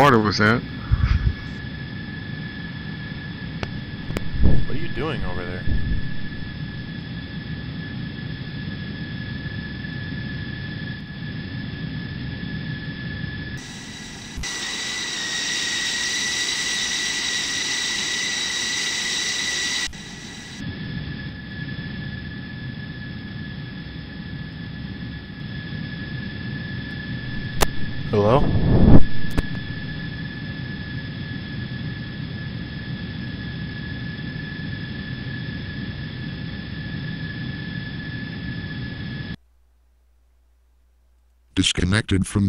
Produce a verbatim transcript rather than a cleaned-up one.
water was at. What are you doing over there? Hello? Disconnected from